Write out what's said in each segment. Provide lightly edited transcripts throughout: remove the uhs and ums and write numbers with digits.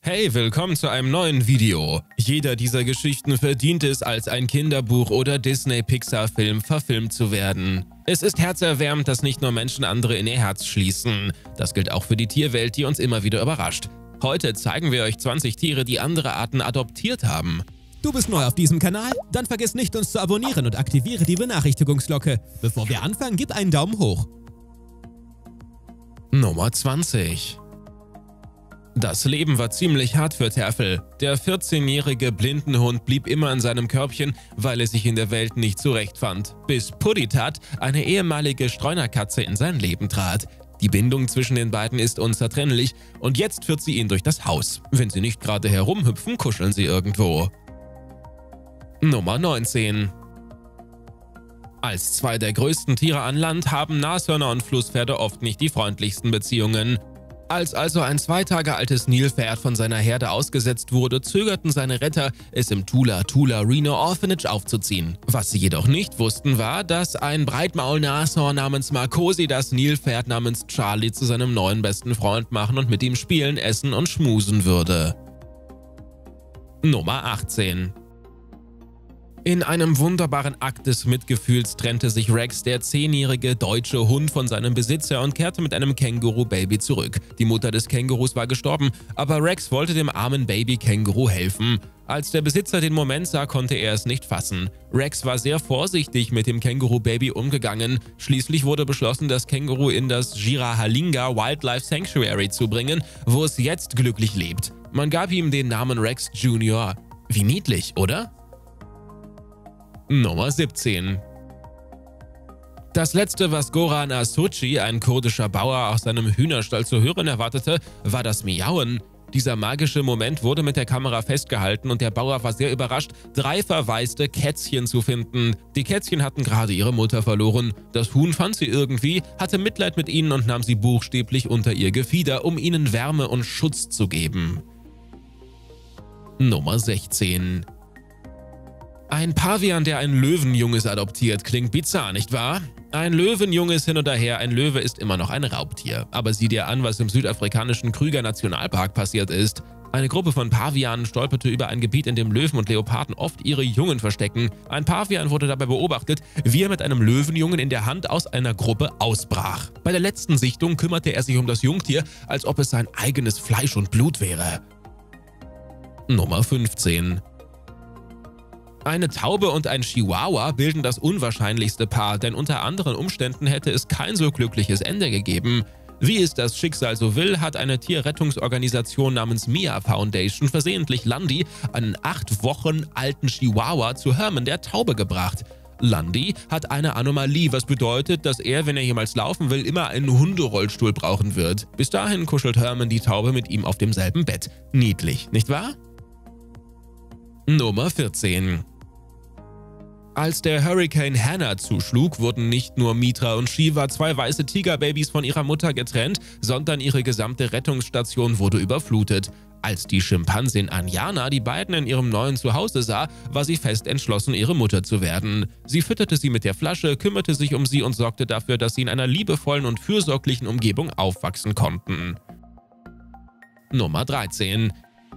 Hey, willkommen zu einem neuen Video. Jeder dieser Geschichten verdient es, als ein Kinderbuch oder Disney-Pixar-Film verfilmt zu werden. Es ist herzerwärmend, dass nicht nur Menschen andere in ihr Herz schließen. Das gilt auch für die Tierwelt, die uns immer wieder überrascht. Heute zeigen wir euch 20 Tiere, die andere Arten adoptiert haben. Du bist neu auf diesem Kanal? Dann vergiss nicht, uns zu abonnieren und aktiviere die Benachrichtigungsglocke. Bevor wir anfangen, gib einen Daumen hoch. Nummer 20. Das Leben war ziemlich hart für Terfel. Der 14-jährige Blindenhund blieb immer in seinem Körbchen, weil er sich in der Welt nicht zurechtfand. Bis Pudditat, eine ehemalige Streunerkatze, in sein Leben trat. Die Bindung zwischen den beiden ist unzertrennlich und jetzt führt sie ihn durch das Haus. Wenn sie nicht gerade herumhüpfen, kuscheln sie irgendwo. Nummer 19. Als zwei der größten Tiere an Land haben Nashörner und Flusspferde oft nicht die freundlichsten Beziehungen. Als also ein 2 Tage altes Nilpferd von seiner Herde ausgesetzt wurde, zögerten seine Retter, es im Tula Reno Orphanage aufzuziehen. Was sie jedoch nicht wussten, war, dass ein Breitmaul-Nashorn namens Marcosi das Nilpferd namens Charlie zu seinem neuen besten Freund machen und mit ihm spielen, essen und schmusen würde. Nummer 18. In einem wunderbaren Akt des Mitgefühls trennte sich Rex, der 10-jährige deutsche Hund, von seinem Besitzer und kehrte mit einem Känguru-Baby zurück. Die Mutter des Kängurus war gestorben, aber Rex wollte dem armen Baby-Känguru helfen. Als der Besitzer den Moment sah, konnte er es nicht fassen. Rex war sehr vorsichtig mit dem Känguru-Baby umgegangen. Schließlich wurde beschlossen, das Känguru in das Jirahalinga Wildlife Sanctuary zu bringen, wo es jetzt glücklich lebt. Man gab ihm den Namen Rex Jr. Wie niedlich, oder? Nummer 17. Das letzte, was Goran Asuci, ein kurdischer Bauer, aus seinem Hühnerstall zu hören erwartete, war das Miauen. Dieser magische Moment wurde mit der Kamera festgehalten und der Bauer war sehr überrascht, 3 verwaiste Kätzchen zu finden. Die Kätzchen hatten gerade ihre Mutter verloren. Das Huhn fand sie irgendwie, hatte Mitleid mit ihnen und nahm sie buchstäblich unter ihr Gefieder, um ihnen Wärme und Schutz zu geben. Nummer 16. Ein Pavian, der ein Löwenjunges adoptiert, klingt bizarr, nicht wahr? Ein Löwenjunges hin oder her, ein Löwe ist immer noch ein Raubtier. Aber sieh dir an, was im südafrikanischen Krüger Nationalpark passiert ist. Eine Gruppe von Pavianen stolperte über ein Gebiet, in dem Löwen und Leoparden oft ihre Jungen verstecken. Ein Pavian wurde dabei beobachtet, wie er mit einem Löwenjungen in der Hand aus einer Gruppe ausbrach. Bei der letzten Sichtung kümmerte er sich um das Jungtier, als ob es sein eigenes Fleisch und Blut wäre. Nummer 15. Eine Taube und ein Chihuahua bilden das unwahrscheinlichste Paar, denn unter anderen Umständen hätte es kein so glückliches Ende gegeben. Wie es das Schicksal so will, hat eine Tierrettungsorganisation namens Mia Foundation versehentlich Lundy, einen 8 Wochen alten Chihuahua, zu Herman der Taube gebracht. Lundy hat eine Anomalie, was bedeutet, dass er, wenn er jemals laufen will, immer einen Hunderollstuhl brauchen wird. Bis dahin kuschelt Herman die Taube mit ihm auf demselben Bett. Niedlich, nicht wahr? Nummer 14. Als der Hurricane Hannah zuschlug, wurden nicht nur Mitra und Shiva, 2 weiße Tigerbabys, von ihrer Mutter getrennt, sondern ihre gesamte Rettungsstation wurde überflutet. Als die Schimpansin Anjana die beiden in ihrem neuen Zuhause sah, war sie fest entschlossen, ihre Mutter zu werden. Sie fütterte sie mit der Flasche, kümmerte sich um sie und sorgte dafür, dass sie in einer liebevollen und fürsorglichen Umgebung aufwachsen konnten. Nummer 13.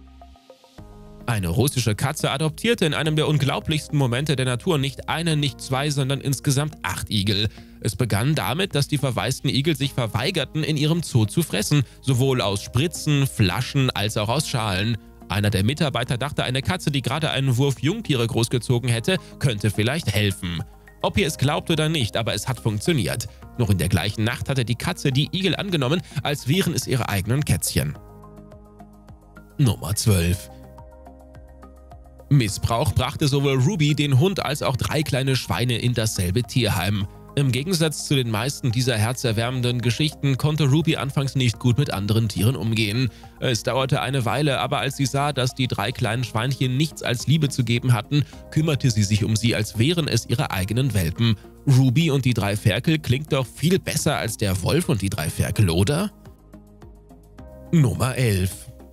Eine russische Katze adoptierte in einem der unglaublichsten Momente der Natur nicht einen, nicht 2, sondern insgesamt 8 Igel. Es begann damit, dass die verwaisten Igel sich verweigerten, in ihrem Zoo zu fressen, sowohl aus Spritzen, Flaschen als auch aus Schalen. Einer der Mitarbeiter dachte, eine Katze, die gerade einen Wurf Jungtiere großgezogen hätte, könnte vielleicht helfen. Ob ihr es glaubt oder nicht, aber es hat funktioniert. Noch in der gleichen Nacht hatte die Katze die Igel angenommen, als wären es ihre eigenen Kätzchen. Nummer 12. Missbrauch brachte sowohl Ruby, den Hund, als auch 3 kleine Schweine in dasselbe Tierheim. Im Gegensatz zu den meisten dieser herzerwärmenden Geschichten konnte Ruby anfangs nicht gut mit anderen Tieren umgehen. Es dauerte eine Weile, aber als sie sah, dass die 3 kleinen Schweinchen nichts als Liebe zu geben hatten, kümmerte sie sich um sie, als wären es ihre eigenen Welpen. Ruby und die 3 Ferkel klingt doch viel besser als der Wolf und die 3 Ferkel, oder? Nummer 11.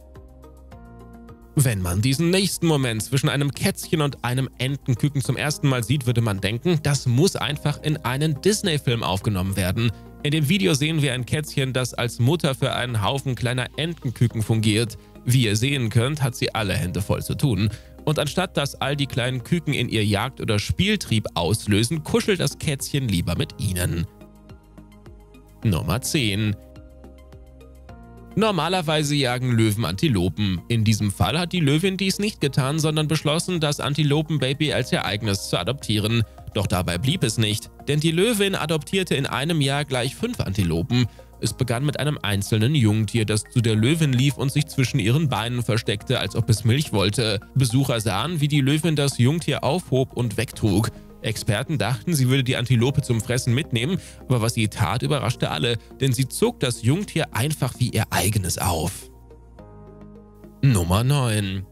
Wenn man diesen nächsten Moment zwischen einem Kätzchen und einem Entenküken zum ersten Mal sieht, würde man denken, das muss einfach in einen Disney-Film aufgenommen werden. In dem Video sehen wir ein Kätzchen, das als Mutter für einen Haufen kleiner Entenküken fungiert. Wie ihr sehen könnt, hat sie alle Hände voll zu tun. Und anstatt dass all die kleinen Küken in ihr Jagd- oder Spieltrieb auslösen, kuschelt das Kätzchen lieber mit ihnen. Nummer 10. Normalerweise jagen Löwen Antilopen. In diesem Fall hat die Löwin dies nicht getan, sondern beschlossen, das Antilopenbaby als ihr eigenes zu adoptieren. Doch dabei blieb es nicht, denn die Löwin adoptierte in einem Jahr gleich 5 Antilopen. Es begann mit einem einzelnen Jungtier, das zu der Löwin lief und sich zwischen ihren Beinen versteckte, als ob es Milch wollte. Besucher sahen, wie die Löwin das Jungtier aufhob und wegtrug. Experten dachten, sie würde die Antilope zum Fressen mitnehmen, aber was sie tat, überraschte alle, denn sie zog das Jungtier einfach wie ihr eigenes auf. Nummer 9.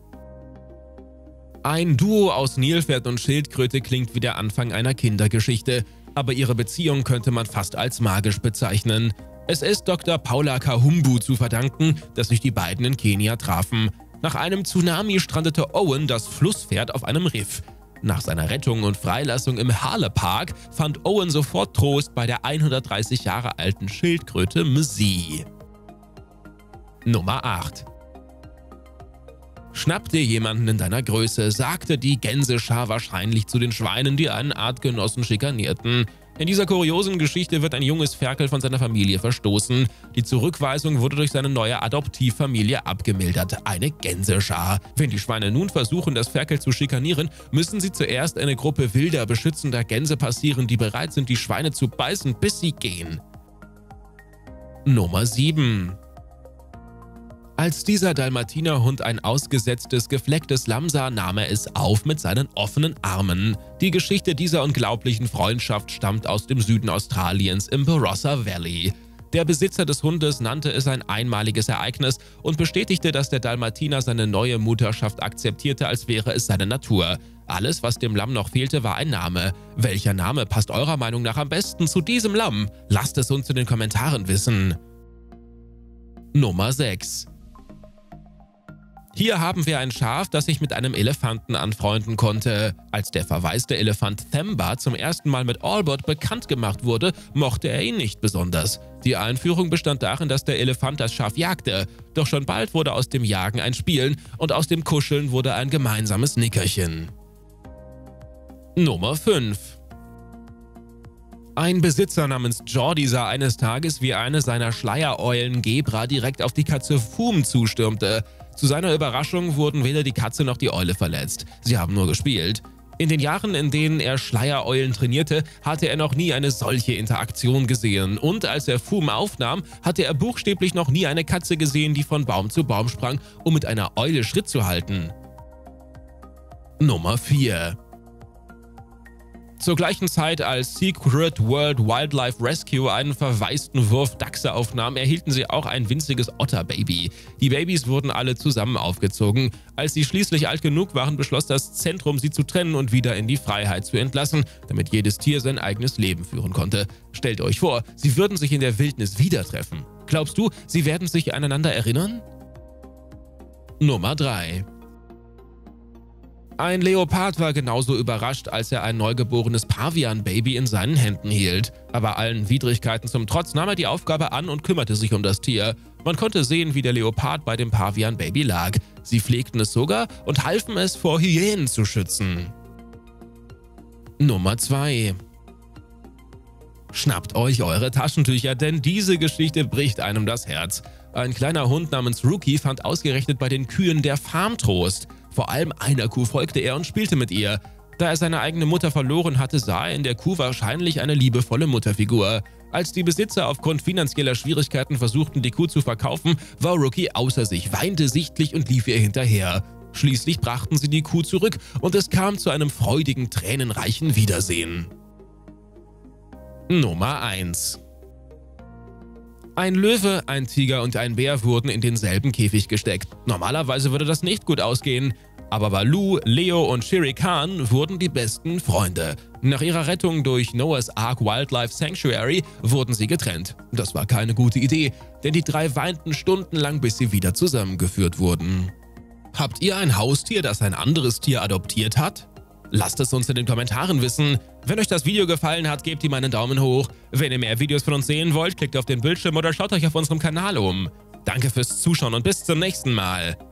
Ein Duo aus Nilpferd und Schildkröte klingt wie der Anfang einer Kindergeschichte, aber ihre Beziehung könnte man fast als magisch bezeichnen. Es ist Dr. Paula Kahumbu zu verdanken, dass sich die beiden in Kenia trafen. Nach einem Tsunami strandete Owen, das Flusspferd, auf einem Riff. Nach seiner Rettung und Freilassung im Harle Park fand Owen sofort Trost bei der 130 Jahre alten Schildkröte Missy. Nummer 8. Schnapp dir jemanden in deiner Größe, sagte die Gänseschar wahrscheinlich zu den Schweinen, die einen Artgenossen schikanierten. In dieser kuriosen Geschichte wird ein junges Ferkel von seiner Familie verstoßen. Die Zurückweisung wurde durch seine neue Adoptivfamilie abgemildert, eine Gänseschar. Wenn die Schweine nun versuchen, das Ferkel zu schikanieren, müssen sie zuerst eine Gruppe wilder, beschützender Gänse passieren, die bereit sind, die Schweine zu beißen, bis sie gehen. Nummer 7. Als dieser Dalmatinerhund ein ausgesetztes, geflecktes Lamm sah, nahm er es auf mit seinen offenen Armen. Die Geschichte dieser unglaublichen Freundschaft stammt aus dem Süden Australiens im Barossa Valley. Der Besitzer des Hundes nannte es ein einmaliges Ereignis und bestätigte, dass der Dalmatiner seine neue Mutterschaft akzeptierte, als wäre es seine Natur. Alles, was dem Lamm noch fehlte, war ein Name. Welcher Name passt eurer Meinung nach am besten zu diesem Lamm? Lasst es uns in den Kommentaren wissen. Nummer 6. Hier haben wir ein Schaf, das sich mit einem Elefanten anfreunden konnte. Als der verwaiste Elefant Themba zum ersten Mal mit Albert bekannt gemacht wurde, mochte er ihn nicht besonders. Die Einführung bestand darin, dass der Elefant das Schaf jagte. Doch schon bald wurde aus dem Jagen ein Spielen und aus dem Kuscheln wurde ein gemeinsames Nickerchen. Nummer 5. Ein Besitzer namens Jordi sah eines Tages, wie eine seiner Schleiereulen Gebra direkt auf die Katze Fum zustürmte. Zu seiner Überraschung wurden weder die Katze noch die Eule verletzt. Sie haben nur gespielt. In den Jahren, in denen er Schleiereulen trainierte, hatte er noch nie eine solche Interaktion gesehen. Und als er Fum aufnahm, hatte er buchstäblich noch nie eine Katze gesehen, die von Baum zu Baum sprang, um mit einer Eule Schritt zu halten. Nummer 4. Zur gleichen Zeit, als Secret World Wildlife Rescue einen verwaisten Wurf Dachse aufnahm, erhielten sie auch ein winziges Otterbaby. Die Babys wurden alle zusammen aufgezogen. Als sie schließlich alt genug waren, beschloss das Zentrum, sie zu trennen und wieder in die Freiheit zu entlassen, damit jedes Tier sein eigenes Leben führen konnte. Stellt euch vor, sie würden sich in der Wildnis wieder treffen. Glaubst du, sie werden sich aneinander erinnern? Nummer 3. Ein Leopard war genauso überrascht, als er ein neugeborenes Pavian-Baby in seinen Händen hielt. Aber allen Widrigkeiten zum Trotz nahm er die Aufgabe an und kümmerte sich um das Tier. Man konnte sehen, wie der Leopard bei dem Pavian-Baby lag. Sie pflegten es sogar und halfen es, vor Hyänen zu schützen. Nummer 2. Schnappt euch eure Taschentücher, denn diese Geschichte bricht einem das Herz. Ein kleiner Hund namens Rookie fand ausgerechnet bei den Kühen der Farm Trost. Vor allem einer Kuh folgte er und spielte mit ihr. Da er seine eigene Mutter verloren hatte, sah er in der Kuh wahrscheinlich eine liebevolle Mutterfigur. Als die Besitzer aufgrund finanzieller Schwierigkeiten versuchten, die Kuh zu verkaufen, war Rookie außer sich, weinte sichtlich und lief ihr hinterher. Schließlich brachten sie die Kuh zurück und es kam zu einem freudigen, tränenreichen Wiedersehen. Nummer 1. Ein Löwe, ein Tiger und ein Bär wurden in denselben Käfig gesteckt. Normalerweise würde das nicht gut ausgehen. Aber Baloo, Leo und Shere Khan wurden die besten Freunde. Nach ihrer Rettung durch Noah's Ark Wildlife Sanctuary wurden sie getrennt. Das war keine gute Idee, denn die drei weinten stundenlang, bis sie wieder zusammengeführt wurden. Habt ihr ein Haustier, das ein anderes Tier adoptiert hat? Lasst es uns in den Kommentaren wissen. Wenn euch das Video gefallen hat, gebt ihm einen Daumen hoch. Wenn ihr mehr Videos von uns sehen wollt, klickt auf den Bildschirm oder schaut euch auf unserem Kanal um. Danke fürs Zuschauen und bis zum nächsten Mal.